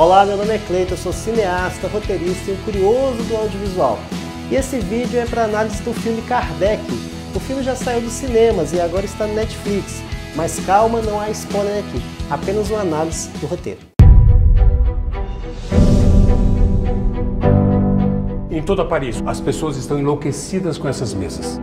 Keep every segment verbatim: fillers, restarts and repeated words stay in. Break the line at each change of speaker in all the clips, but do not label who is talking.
Olá, meu nome é Cleiton, eu sou cineasta, roteirista e um curioso do audiovisual. E esse vídeo é para análise do filme Kardec. O filme já saiu dos cinemas e agora está no Netflix. Mas calma, não há spoiler aqui, apenas uma análise do roteiro.
Em toda Paris, as pessoas estão enlouquecidas com essas mesas.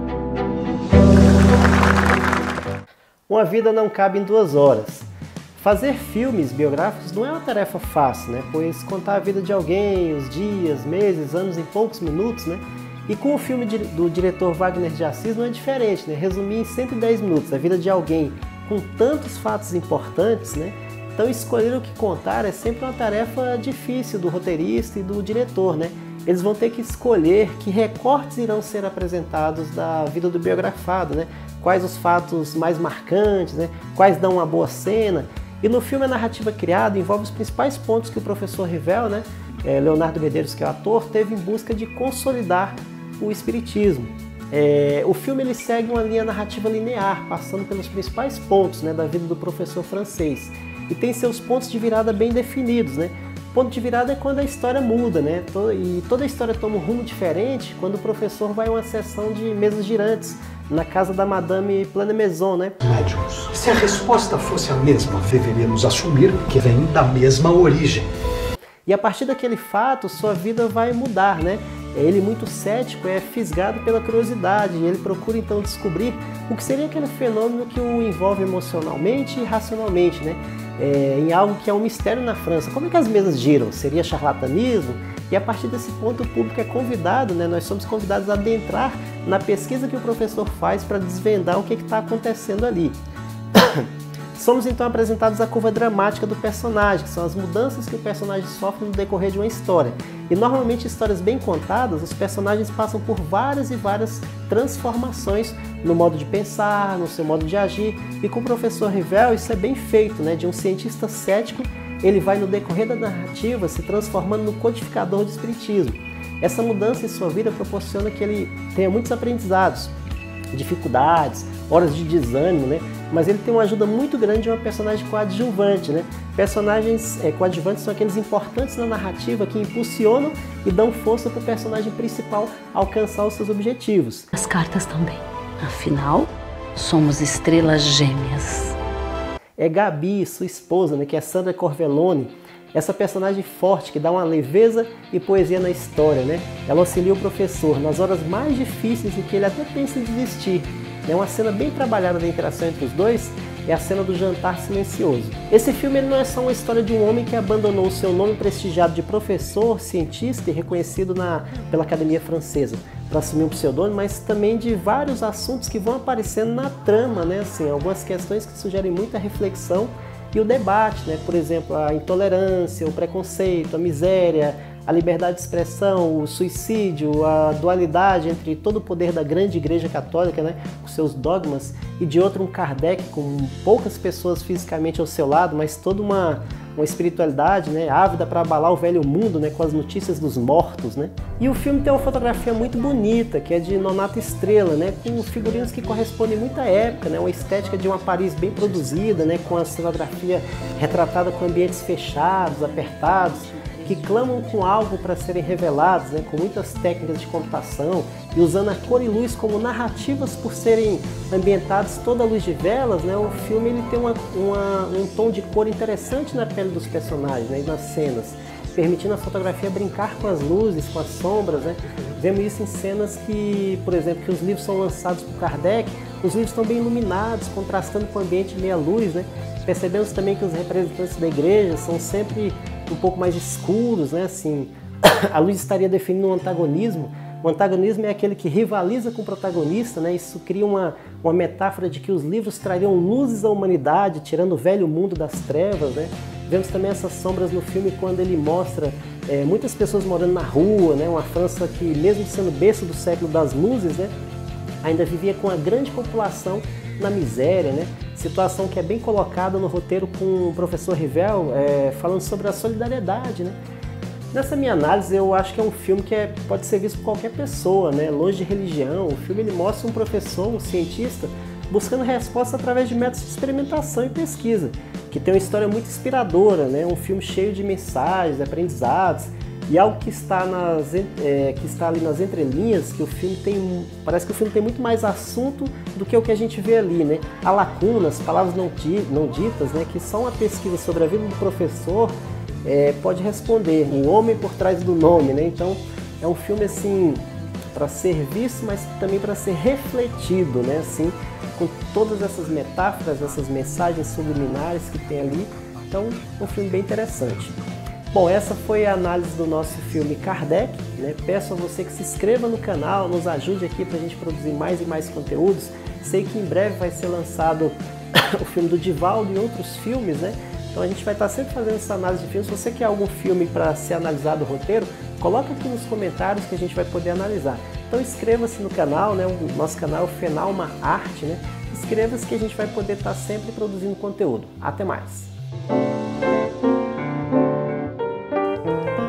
Uma vida não cabe em duas horas. Fazer filmes biográficos não é uma tarefa fácil, né? Pois contar a vida de alguém, os dias, meses, anos em poucos minutos, né? E com o filme do diretor Wagner de Assis não é diferente, né? Resumir em cento e dez minutos a vida de alguém com tantos fatos importantes, né? Então escolher o que contar é sempre uma tarefa difícil do roteirista e do diretor, né? Eles vão ter que escolher que recortes irão ser apresentados da vida do biografado, né? Quais os fatos mais marcantes, né? Quais dão uma boa cena. E no filme a narrativa criada envolve os principais pontos que o professor Rivel, né? Leonardo Medeiros, que é o ator, teve em busca de consolidar o espiritismo. É, o filme ele segue uma linha narrativa linear, passando pelos principais pontos, né, da vida do professor francês. E tem seus pontos de virada bem definidos, né? Ponto de virada é quando a história muda, né? E toda a história toma um rumo diferente quando o professor vai a uma sessão de mesas girantes na casa da Madame Planemezon, né?
Médiuns, se a resposta fosse a mesma, deveríamos assumir que vem da mesma origem.
E a partir daquele fato, sua vida vai mudar, né? Ele, muito cético, é fisgado pela curiosidade e ele procura então descobrir o que seria aquele fenômeno que o envolve emocionalmente e racionalmente, né? É, em algo que é um mistério na França. Como é que as mesas giram? Seria charlatanismo? E a partir desse ponto o público é convidado, né? Nós somos convidados a adentrar na pesquisa que o professor faz para desvendar o que está acontecendo ali. Somos então apresentados a curva dramática do personagem, que são as mudanças que o personagem sofre no decorrer de uma história. E normalmente histórias bem contadas, os personagens passam por várias e várias transformações no modo de pensar, no seu modo de agir. E com o professor Rivel isso é bem feito, né? De um cientista cético, ele vai no decorrer da narrativa se transformando no codificador do espiritismo. Essa mudança em sua vida proporciona que ele tenha muitos aprendizados, dificuldades, horas de desânimo, né? Mas ele tem uma ajuda muito grande de uma personagem coadjuvante, né? Personagens é, coadjuvantes são aqueles importantes na narrativa que impulsionam e dão força para o personagem principal alcançar os seus objetivos.
As cartas também. Afinal, somos estrelas gêmeas.
É Gabi, sua esposa, né? Que é Sandra Corvellone. Essa personagem forte que dá uma leveza e poesia na história, né? Ela auxilia o professor nas horas mais difíceis em que ele até pensa em desistir. É uma cena bem trabalhada da interação entre os dois, é a cena do jantar silencioso. Esse filme ele não é só uma história de um homem que abandonou o seu nome prestigiado de professor, cientista e reconhecido na, pela Academia Francesa para assumir um pseudônimo, mas também de vários assuntos que vão aparecendo na trama, né? Assim, algumas questões que sugerem muita reflexão e o debate, né? Por exemplo, a intolerância, o preconceito, a miséria, a liberdade de expressão, o suicídio, a dualidade entre todo o poder da grande igreja católica, né, com seus dogmas, e de outro um Kardec com poucas pessoas fisicamente ao seu lado, mas toda uma, uma espiritualidade, né, ávida para abalar o velho mundo, né, com as notícias dos mortos, né. E o filme tem uma fotografia muito bonita, que é de Nonato Estrela, né, com figurinos que correspondem muito à época, né, uma estética de uma Paris bem produzida, né, com a cenografia retratada com ambientes fechados, apertados, que clamam com algo para serem revelados, né, com muitas técnicas de computação e usando a cor e luz como narrativas por serem ambientados toda a luz de velas, né, o filme ele tem uma, uma, um tom de cor interessante na pele dos personagens, né, e nas cenas, permitindo a fotografia brincar com as luzes, com as sombras, né. Vemos isso em cenas que, por exemplo, que os livros são lançados por Kardec, os livros estão bem iluminados, contrastando com o ambiente meia luz, né. Percebemos também que os representantes da igreja são sempre um pouco mais escuros, né? Assim, a luz estaria definindo um antagonismo. O antagonismo é aquele que rivaliza com o protagonista, né? Isso cria uma, uma metáfora de que os livros trariam luzes à humanidade, tirando o velho mundo das trevas, né? Vemos também essas sombras no filme quando ele mostra é, muitas pessoas morando na rua, né? Uma França que, mesmo sendo berço do século das luzes, né? Ainda vivia com a grande população na miséria, né? Situação que é bem colocada no roteiro com o professor Rivel, é, falando sobre a solidariedade, né? Nessa minha análise, eu acho que é um filme que é, pode ser visto por qualquer pessoa, né? Longe de religião. O filme ele mostra um professor, um cientista, buscando respostas através de métodos de experimentação e pesquisa, que que tem uma história muito inspiradora, né? Um filme cheio de mensagens, aprendizados, e algo que está, nas, é, que está ali nas entrelinhas, que o filme tem, parece que o filme tem muito mais assunto do que o que a gente vê ali, né? Há lacunas, palavras não, não ditas, né? Que só uma pesquisa sobre a vida do professor é, pode responder, o homem por trás do nome, né? Então é um filme assim para ser visto, mas também para ser refletido, né? Assim, com todas essas metáforas, essas mensagens subliminares que tem ali. Então, um filme bem interessante. Bom, essa foi a análise do nosso filme Kardec, né? Peço a você que se inscreva no canal, nos ajude aqui para a gente produzir mais e mais conteúdos. Sei que em breve vai ser lançado o filme do Divaldo e outros filmes, né? Então a gente vai estar sempre fazendo essa análise de filmes. Se você quer algum filme para ser analisado o roteiro, coloca aqui nos comentários que a gente vai poder analisar. Então inscreva-se no canal, né? O nosso canal é o Fenalma Arte, né? Inscreva-se que a gente vai poder estar sempre produzindo conteúdo. Até mais!